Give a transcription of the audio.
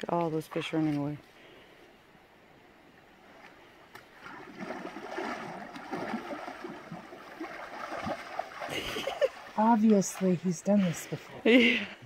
at all those fish running away. Obviously, he's done this before. Yeah.